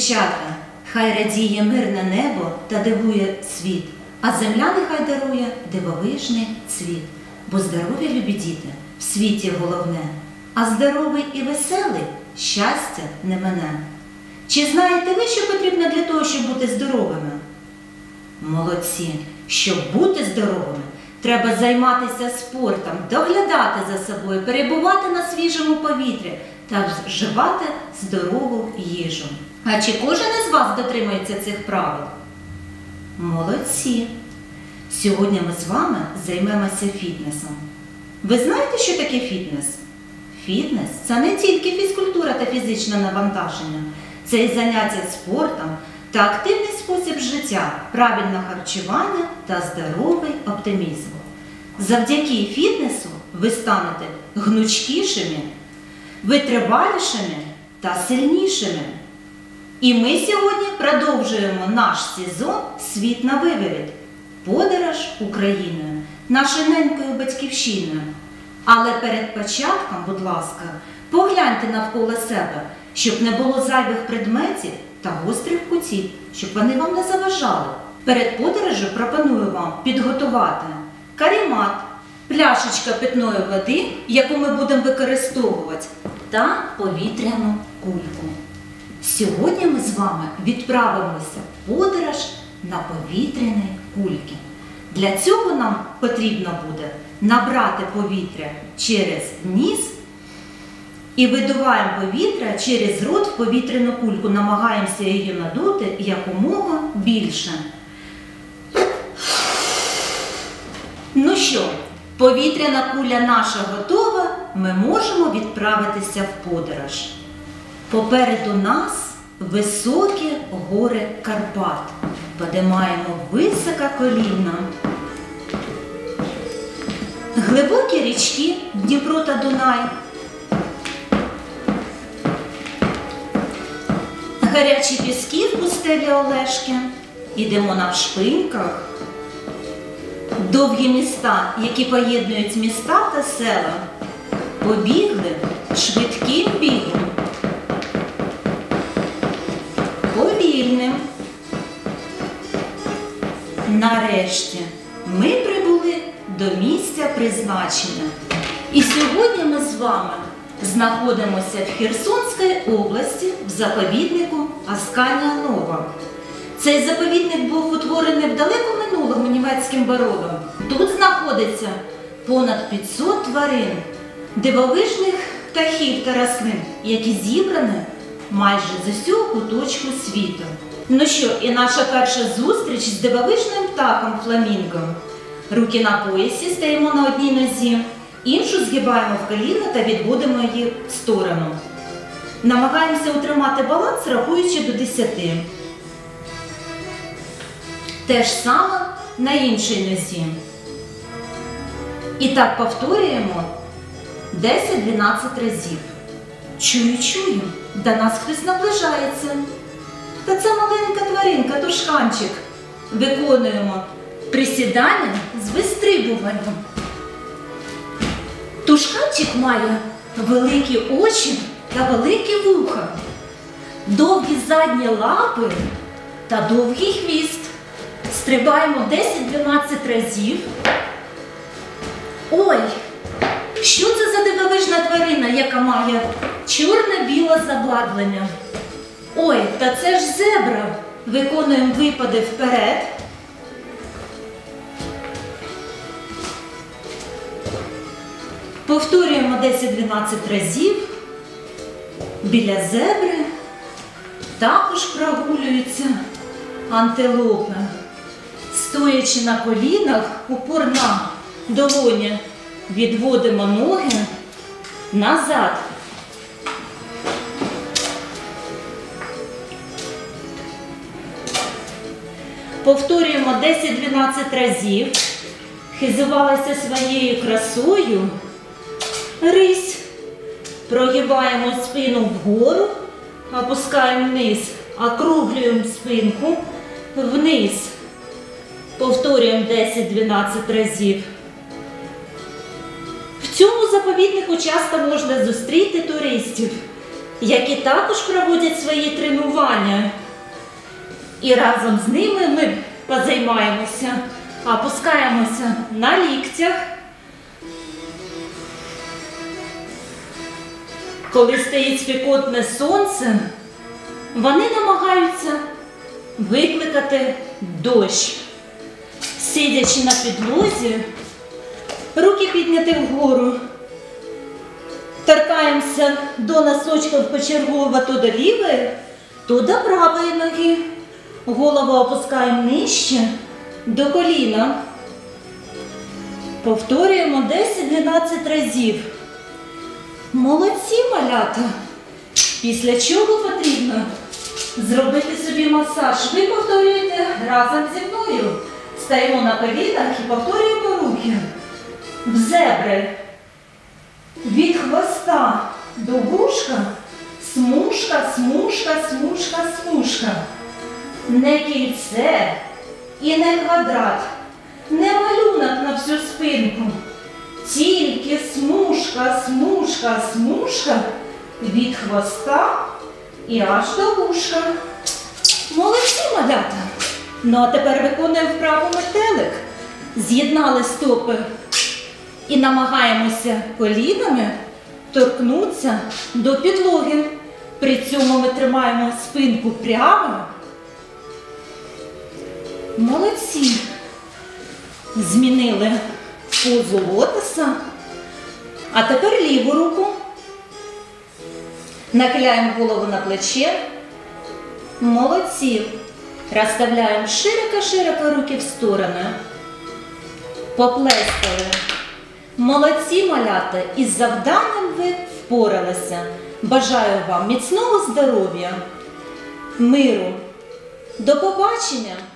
дівчата, хай радіє мирне небо та дивує світ, а земля нехай дарує дивовижний цвіт. Бо здоров'я, любі діти, в світі головне, а здоровий і веселий щастя не мине. Чи знаєте ви, що потрібно для того, щоб бути здоровими? Молодці! Щоб бути здоровими, треба займатися спортом, доглядати за собою, перебувати на свіжому повітрі та вживати здорову їжу. А чи кожен із вас дотримується цих правил? Молодці! Сьогодні ми з вами займемося фітнесом. Ви знаєте, що таке фітнес? Фітнес – це не тільки фізкультура та фізичне навантаження. Це і заняття спортом та активний спосіб життя, правильне харчування та здоровий оптимізм. Завдяки фітнесу ви станете гнучкішими, витривалішими та сильнішими. І ми сьогодні продовжуємо наш сезон «Світ на виворіт» – подорож Україною, нашою ненькою батьківщиною. Але перед початком, будь ласка, погляньте навколо себе, щоб не було зайвих предметів та гострих кутів, щоб вони вам не заважали. Перед подорожю пропоную вам підготувати каремат, пляшечка питної води, яку ми будемо використовувати, та повітряну кульку. Сьогодні ми з вами відправимося в подорож на повітряні кульки. Для цього нам потрібно буде набрати повітря через ніс і видуваємо повітря через рот в повітряну кульку. Намагаємося її надути якомога більше. Ну що, повітряна куля наша готова, ми можемо відправитися в подорож. Попереду нас високі гори Карпат. Подимаємо високо коліна. Глибокі річки Дніпро та Дунай. Гарячі піски в пустелі Олешки. Ідемо навшпиньках. Довгі міста, які поєднують міста та села. Побігли швидким бігом. Повільним. Нарешті ми прибули до місця призначення. І сьогодні ми з вами знаходимося в Херсонській області в заповіднику Асканія Нова. Цей заповідник був утворений в далекому минулому німецьким бароном. Тут знаходиться понад 500 тварин, дивовижних птахів та рослин, які зібрані майже з усього куточку світу. Ну що, і наша перша зустріч з дивовижним птахом фламінго. Руки на поясі, стаємо на одній нозі, іншу згибаємо в коліна та відводимо її в сторону. Намагаємося утримати баланс, рахуючи до 10. Те ж саме на іншій нозі. І так повторюємо 10-12 разів. Чую, до нас хтось наближається. Та це маленька тваринка, тушканчик. Виконуємо присідання з вистрибуванням. Тушканчик має великі очі та великі вуха, довгі задні лапи та довгий хвіст. Стрибаємо 10-12 разів. Ой, що це за дивовижна тварина, яка має чорно-біле забарвлення? Ой, та це ж зебра. Виконуємо випади вперед. Повторюємо 10-12 разів. Біля зебри також прогулюються антилопи. Стоячи на колінах, упор на долоні, відводимо ноги назад. Повторюємо 10-12 разів. Хизувалися своєю красою. Рись. Прогибаємо спину вгору, опускаємо вниз, округлюємо спинку вниз. Повторюємо 10-12 разів. В цьому заповіднику часто можна зустріти туристів. які також проводять свої тренування. І разом з ними ми позаймаємося, опускаємося на ліктях. Коли стоїть спекотне сонце, вони намагаються викликати дощ. Сидячи на підлозі, руки підняті вгору, торкаємося до носочків почергово то до лівої, то до правої ноги. Голову опускаємо нижче до коліна. Повторюємо 10-12 разів. Молодці, малята! Після чого потрібно зробити собі масаж. Ви повторюєте разом зі мною. Стаємо на колінах і повторюємо руки. В зебри. Від хвоста до вушка. Смужка, смужка, смужка, смужка. Не кільце і не квадрат. Не малюнок на всю спинку. Тільки смужка, смужка, смужка від хвоста і аж до вушка. Молодці, малята! Ну а тепер виконуємо вправу метелик. З'єднали стопи і намагаємося колінами торкнутися до підлоги. При цьому ми тримаємо спинку прямо. Молодці! Змінили позу лотоса. А тепер ліву руку. Нахиляємо голову на плече. Молодці. Розставляємо широко-широко руки в сторони. Поплескали. Молодці, малята. Із завданням ви впоралися. Бажаю вам міцного здоров'я, миру. До побачення!